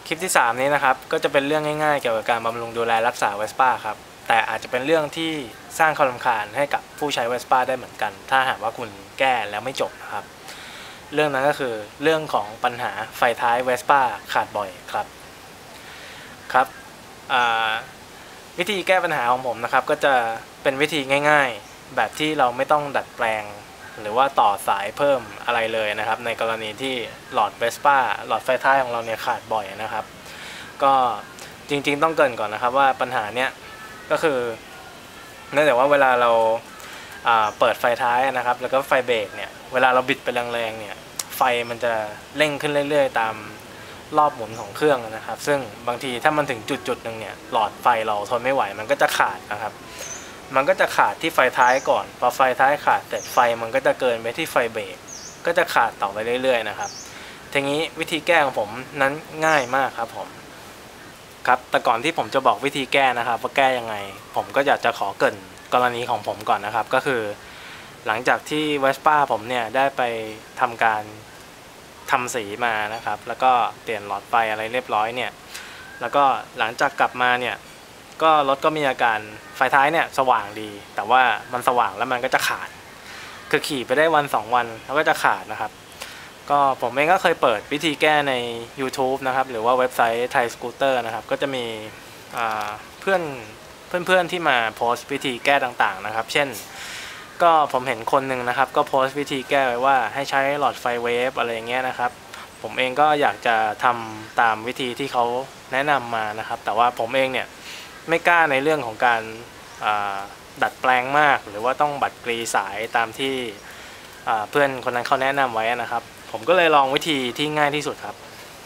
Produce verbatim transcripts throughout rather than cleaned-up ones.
ลิปที่สามนี้นะครับก็จะเป็นเรื่องง่ายๆเกี่ยวกับการบำรุงดูแลรักษา Vespa ครับแต่อาจจะเป็นเรื่องที่สร้างความรำคาญให้กับผู้ใช้ Vespa ได้เหมือนกันถ้าหากว่าคุณแก้แล้วไม่จบนะครับเรื่องนั้นก็คือเรื่องของปัญหาไฟท้าย Vespa ขาดบ่อยครับครับวิธีแก้ปัญหาของผมนะครับก็จะเป็นวิธีง่ายๆแบบที่เราไม่ต้องดัดแปลงหรือว่าต่อสายเพิ่มอะไรเลยนะครับในกรณีที่หลอด Vespa หลอดไฟท้ายของเราเนี่ยขาดบ่อยนะครับก็จริงๆต้องเกริ่นก่อนนะครับว่าปัญหาเนี้ยก็คือเนื่องจากว่าเวลาเราเปิดไฟท้ายนะครับแล้วก็ไฟเบรกเนี่ยเวลาเราบิดไปแรงๆเนี่ยไฟมันจะเร่งขึ้นเรื่อยๆตามรอบหมุนของเครื่องนะครับซึ่งบางทีถ้ามันถึงจุดๆหนึ่งเนี่ยหลอดไฟเราทนไม่ไหวมันก็จะขาดนะครับมันก็จะขาดที่ไฟท้ายก่อนพอไฟท้ายขาดเสร็จไฟมันก็จะเกินไปที่ไฟเบรกก็จะขาดต่อไปเรื่อยๆนะครับทีนี้วิธีแก้ของผมนั้นง่ายมากครับผมครับแต่ก่อนที่ผมจะบอกวิธีแก้นะครับว่าแก้ยังไงผมก็อยากจะขอเกริ่นกรณีของผมก่อนนะครับก็คือหลังจากที่ Vespa ผมเนี่ยได้ไปทำการทำสีมานะครับแล้วก็เปลี่ยนหลอดไฟอะไรเรียบร้อยเนี่ยแล้วก็หลังจากกลับมาเนี่ยก็รถก็มีอาการไฟท้ายเนี่ยสว่างดีแต่ว่ามันสว่างแล้วมันก็จะขาดคือขี่ไปได้วันสองวันแล้วก็จะขาดนะครับก็ผมเองก็เคยเปิดวิธีแก้ใน YouTube นะครับหรือว่าเว็บไซต์ไทยสกูตเตอร์นะครับก็จะมีเพื่อนเพื่อนๆที่มาโพสต์วิธีแก้ต่างๆนะครับเช่นก็ผมเห็นคนหนึ่งนะครับก็โพสต์วิธีแก้ไว้ว่าให้ใช้หลอดไฟเวฟอะไรอย่างเงี้ยนะครับผมเองก็อยากจะทำตามวิธีที่เขาแนะนำมานะครับแต่ว่าผมเองเนี่ยไม่กล้าในเรื่องของการดัดแปลงมากหรือว่าต้องบัดกรีสายตามที่เพื่อนคนนั้นเขาแนะนำไว้นะครับผมก็เลยลองวิธีที่ง่ายที่สุดครับ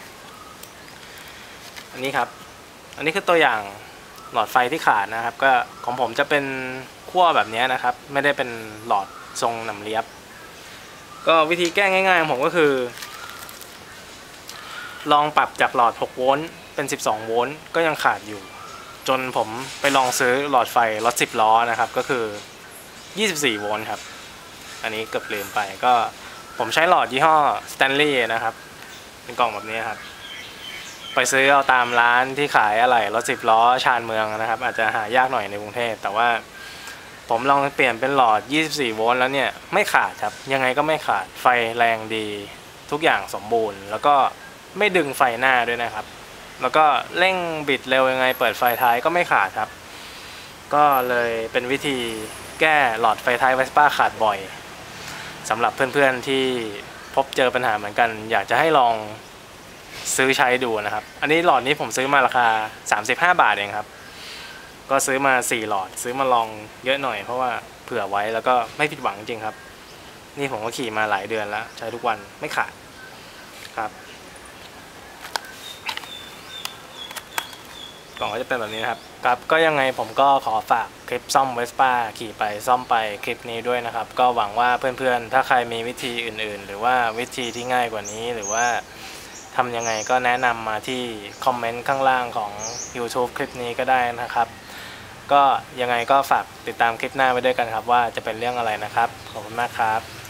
อันนี้ครับอันนี้คือตัวอย่างหลอดไฟที่ขาดนะครับก็ของผมจะเป็นขั้วแบบนี้นะครับไม่ได้เป็นหลอดทรงหนำเลียบก็วิธีแก้ง่ายๆของผมก็คือลองปรับจากหลอดหกโวลต์เป็นสิบสองโวลต์ก็ยังขาดอยู่จนผมไปลองซื้อหลอดไฟรถสิบล้อนะครับก็คือยี่สิบสี่โวลต์ครับอันนี้เกือบลืมไปก็ผมใช้หลอดยี่ห้อ Stanley นะครับเป็นกล่องแบบนี้ครับไปซื้อเอาตามร้านที่ขายอะไหล่รถสิบล้อชานเมืองนะครับอาจจะหายากหน่อยในกรุงเทพแต่ว่าผมลองเปลี่ยนเป็นหลอดยี่สิบสี่โวลต์แล้วเนี่ยไม่ขาดครับยังไงก็ไม่ขาดไฟแรงดีทุกอย่างสมบูรณ์แล้วก็ไม่ดึงไฟหน้าด้วยนะครับแล้วก็เร่งบิดเร็วยังไงเปิดไฟท้ายก็ไม่ขาดครับก็เลยเป็นวิธีแก้หลอดไฟท้าย Vespa ขาดบ่อยสำหรับเพื่อนๆที่พบเจอปัญหาเหมือนกันอยากจะให้ลองซื้อใช้ดูนะครับอันนี้หลอดนี้ผมซื้อมาราคาสามสิบห้าบาทเองครับก็ซื้อมาสี่หลอดซื้อมาลองเยอะหน่อยเพราะว่าเผื่อไว้แล้วก็ไม่ผิดหวังจริงครับนี่ผมก็ขี่มาหลายเดือนแล้วใช้ทุกวันไม่ขาดครับกล่องก็จะเป็นแบบนี้นะครับครับก็ยังไงผมก็ขอฝากคลิปซ่อม Vespa ขี่ไปซ่อมไปคลิปนี้ด้วยนะครับก็หวังว่าเพื่อนๆถ้าใครมีวิธีอื่นๆหรือว่าวิธีที่ง่ายกว่านี้หรือว่าทำยังไงก็แนะนำมาที่คอมเมนต์ข้างล่างของ YouTube คลิปนี้ก็ได้นะครับก็ยังไงก็ฝากติดตามคลิปหน้าไว้ด้วยกันครับว่าจะเป็นเรื่องอะไรนะครับขอบคุณมากครับ